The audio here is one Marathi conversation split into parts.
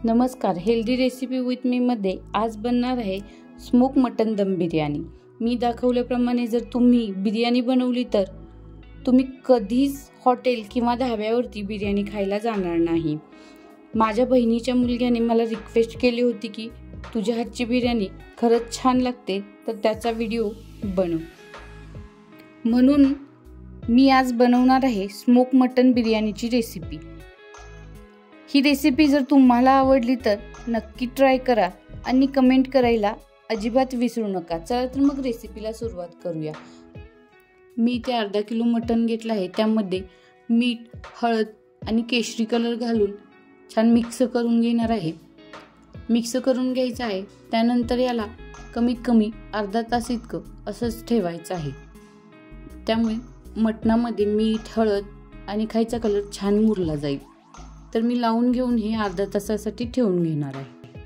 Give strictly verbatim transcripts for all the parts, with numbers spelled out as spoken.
नमस्कार, हेल्दी रेसिपी विथ मी मध्ये आज बनणार आहे स्मोक मटन दम बिर्याणी। मी दाखवल्याप्रमाणे जर तुम्ही बिर्याणी बनवली तर तुम्ही कधीच हॉटेल किंवा धाब्यावरती बिर्याणी खायला जाणार नाही। माझ्या बहिणीच्या मुलग्याने मला रिक्वेस्ट केली होती की तुझ्या हातची बिर्याणी खरंच छान लागते तर त्याचा व्हिडिओ बनव, म्हणून मी आज बनवणार आहे स्मोक मटन बिर्याणीची रेसिपी। ही रेसिपी जर तुम्हाला आवडली तर नक्की ट्राय करा आणि कमेंट करायला अजिबात विसरू नका। चला तर मग रेसिपीला सुरुवात करूया। मी ते अर्धा किलो मटन घेतलं आहे, त्यामध्ये मीठ, हळद आणि केशरी कलर घालून छान मिक्स करून घेणार आहे। मिक्स करून घ्यायचं आहे, त्यानंतर याला कमीत कमी अर्धा तास इतकं असंच ठेवायचं आहे। त्यामुळे मटणामध्ये मीठ, हळद आणि खायचा कलर छान मुरला जाईल। तर मी लावून घेऊन हे अर्धा तासासाठी ठेवून घेणार आहे।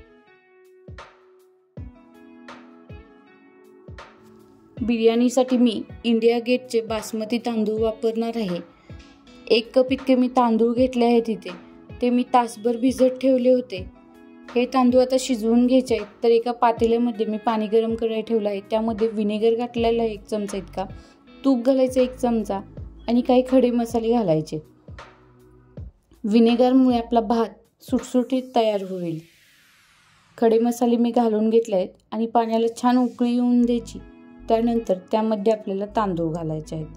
बिर्याणीसाठी मी इंडिया गेटचे बासमती तांदूळ वापरणार आहे। एक कप इतके मी तांदूळ घेतले आहेत तिथे, ते मी तासभर भिजत ठेवले होते। हे तांदूळ आता शिजवून घ्यायचे आहेत। तर एका पातेल्यामध्ये मी पाणी गरम करायला ठेवलं आहे, त्यामध्ये विनेगर घातलेला आहे एक चमचा इतका, तूप घालायचं एक चमचा आणि काही खडे मसाले घालायचे। विनेगरमुळे आपला भात सुटसुटीत तयार होईल। खडे मसाले मी घालून घेतले आहेत आणि पाण्याला छान उकळी येऊन द्यायची। त्यानंतर त्यामध्ये आपल्याला तांदूळ घालायचे आहेत।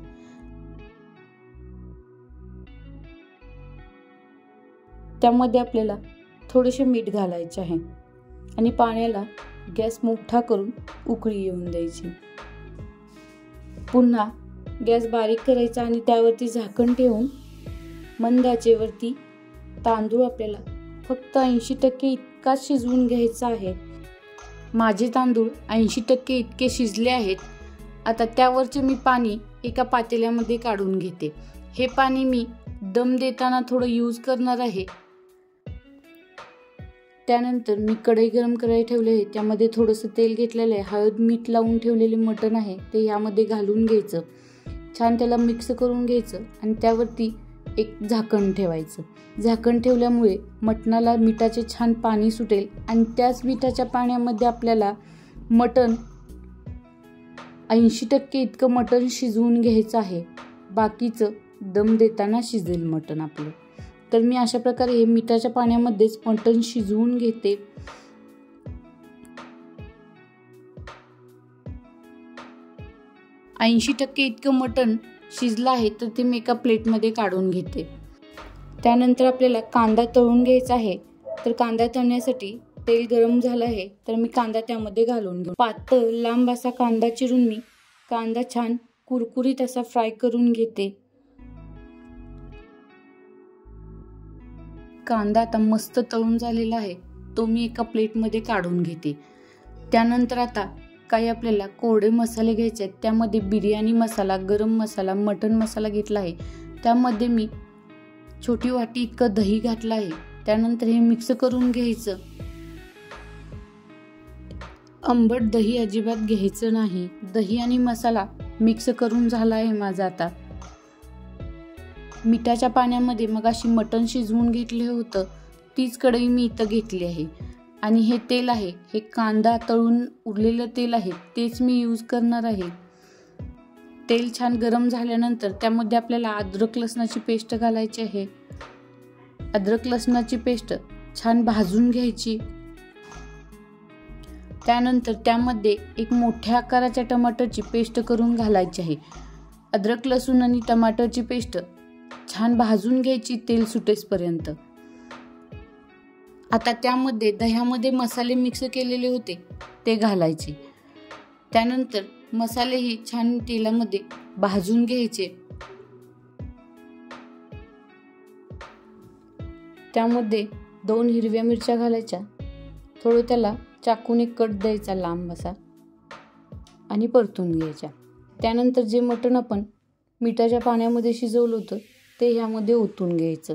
त्यामध्ये आपल्याला थोडेसे मीठ घालायचे आहे आणि पाण्याला गॅस मोठा करून उकळी येऊन द्यायची। पुन्हा गॅस बारीक करायचा आणि त्यावरती झाकण ठेवून मंद आचेवरती तांदूळ आपल्याला फक्त ऐंशी टक्के इतका शिजवून घ्यायचा आहे। माझे तांदूळ ऐंशी टक्के इतके शिजले आहेत। आता त्यावरचे मी पाणी एका पातेल्यामध्ये काढून घेते। हे पाणी मी दम देताना थोडं यूज करणार आहे। त्यानंतर मी कढई गरम करायला ठेवले आहे, त्यामध्ये थोडंसं तेल घेतलेलं आहे। हळद मीठ लावून ठेवलेले मटण आहे ते यामध्ये घालून घ्यायचं, छान त्याला मिक्स करून घ्यायचं आणि त्यावरती एक झाकण ठेवायचं। झाकण ठेवल्यामुळे मटणाला मिठाचे छान पाणी सुटेल आणि त्याच मिठाच्या पाण्यामध्ये आपल्याला मटण ऐंशी टक्के इतकं मटण शिजवून घ्यायचं आहे। बाकीचं दम देताना शिजेल मटण आपलं। तर मी अशा प्रकारे हे मिठाच्या पाण्यामध्येच मटण शिजवून घेते। ऐंशी टक्के इतकं मटण शिजलं आहे तर ते मी एका प्लेटमध्ये काढून घेते। त्यानंतर आपल्याला कांदा तळून घ्यायचा आहे। तर कांदा तळण्यासाठी तेल गरम झालं आहे, तर मी कांदा त्यामध्ये घालून घेऊ। पातळ लांब असा कांदा चिरून मी कांदा छान कुरकुरीत असा फ्राय करून घेते। कांदा आता मस्त तळून झालेला आहे, तो मी एका प्लेटमध्ये काढून घेते। त्यानंतर आता काही आपल्याला कोरडे मसाले घ्यायचे आहेत। त्यामध्ये बिर्याणी मसाला, गरम मसाला, मटन मसाला घेतला आहे। त्यामध्ये मी छोटी वाटी इतकं दही घातलं आहे। त्यानंतर हे मिक्स करून घ्यायचं। आंबट दही अजिबात घ्यायचं नाही। दही आणि मसाला मिक्स करून झाला आहे माझा। आता मिठाच्या पाण्यामध्ये मग अशी मटण शिजवून घेतले होतं, तीच कढई मी इथं घेतली आहे आणि हे तेल आहे, हे कांदा तळून उरलेलं तेल आहे, तेच मी यूज करणार आहे। तेल छान गरम झाल्यानंतर त्यामध्ये आपल्याला अद्रक लसणाची पेस्ट घालायची आहे। अद्रक लसणाची पेस्ट छान भाजून घ्यायची। त्यानंतर त्यामध्ये एक मोठ्या आकाराच्या टमाटरची पेस्ट करून घालायची आहे। अद्रक लसूण आणि टमाटरची पेस्ट छान भाजून घ्यायची तेल सुटेपर्यंत। आता त्यामध्ये दह्यामध्ये मसाले मिक्स केलेले होते ते घालायचे। त्यानंतर मसालेही छान तेलामध्ये भाजून घ्यायचे। त्यामध्ये दोन हिरव्या मिरच्या घालायच्या, थोडं त्याला चाकूने कट द्यायचा लांब असा आणि परतून घ्यायच्या। त्यानंतर जे मटण आपण मिठाच्या पाण्यामध्ये शिजवलं होतं ते ह्यामध्ये ओतून घ्यायचं।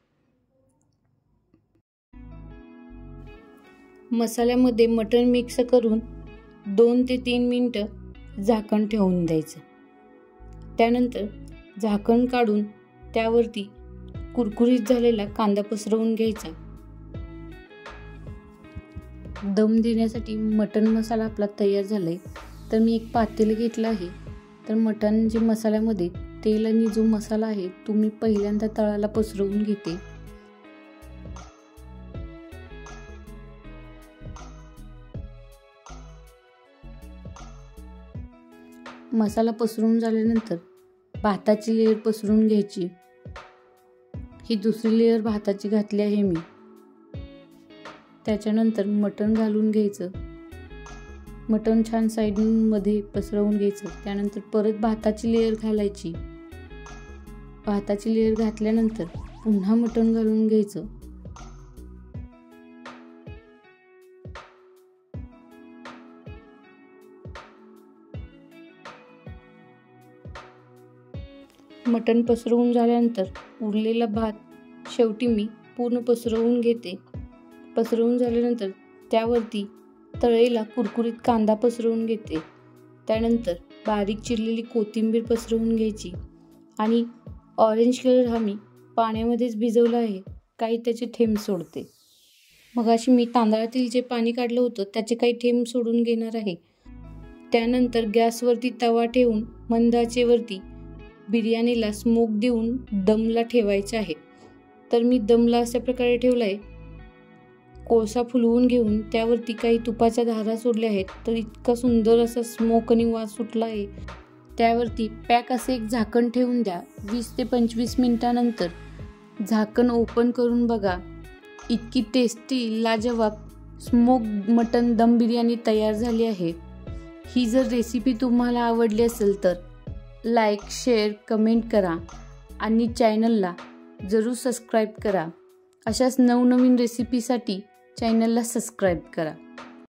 मसाल्यामध्ये मटण मिक्स करून दोन ते तीन मिनिटं झाकण ठेवून द्यायचं। त्यानंतर झाकण काढून त्यावरती कुरकुरीत झालेला कांदा पसरवून घ्यायचा। दम देण्यासाठी मटण मसाला आपला तयार झाला आहे. तर मी एक पातेलं घेतलं आहे. तर मटण जे मसाल्यामध्ये तेल आणि जो मसाला आहे तो मी पहिल्यांदा तळाला पसरवून घेते. मसाला पसरवून झाल्यानंतर भाताची लेयर पसरवून घ्यायची. ही दुसरी लेयर भाताची घातली आहे मी. त्याच्यानंतर मटण घालून घ्यायचं. मटण छान साईडमध्ये पसरवून घ्यायचं. त्यानंतर परत भाताची लेयर घालायची. भाताची लेयर घातल्यानंतर पुन्हा मटण घालून घ्यायचं. मटण पसरवून झाल्यानंतर उरलेला भात शेवटी मी पूर्ण पसरवून घेते. पसरवून झाल्यानंतर त्यावरती तळलेला कुरकुरीत कांदा पसरवून घेते. त्यानंतर बारीक चिरलेली कोथिंबीर पसरवून घ्यायची आणि ऑरेंज कलर हा मी पाण्यामध्येच भिजवला आहे. काही त्याचे थेंब सोडते. मग अशी मी तांदळातील जे पाणी काढलं होतं त्याचे काही थेंब सोडून घेणार आहे. त्यानंतर गॅसवरती तवा ठेवून मंद आचेवरती बिर्याणीला स्मोक देऊन दमला ठेवायचे आहे. तर मी दमला अशा प्रकारे ठेवला आहे. कोळसा फुलवून घेऊन त्यावरती काही तुपाच्या धारा सोडल्या आहेत. तर इतका सुंदर असा स्मोक आणि वास सुटला आहे. त्यावरती पॅक असे एक झाकण ठेवून द्या. वीस ते पंचवीस मिनिटानंतर झाकण ओपन करून बघा. इतकी टेस्टी लाजवाब स्मोक मटन दम बिर्याणी तयार झाली आहे. ही जर रेसिपी तुम्हाला आवडली असेल तर लाईक, शेअर, कमेंट करा आणि चॅनलला जरूर सबस्क्राईब करा. अशाच नवनवीन रेसिपीसाठी चॅनलला सबस्क्राईब करा.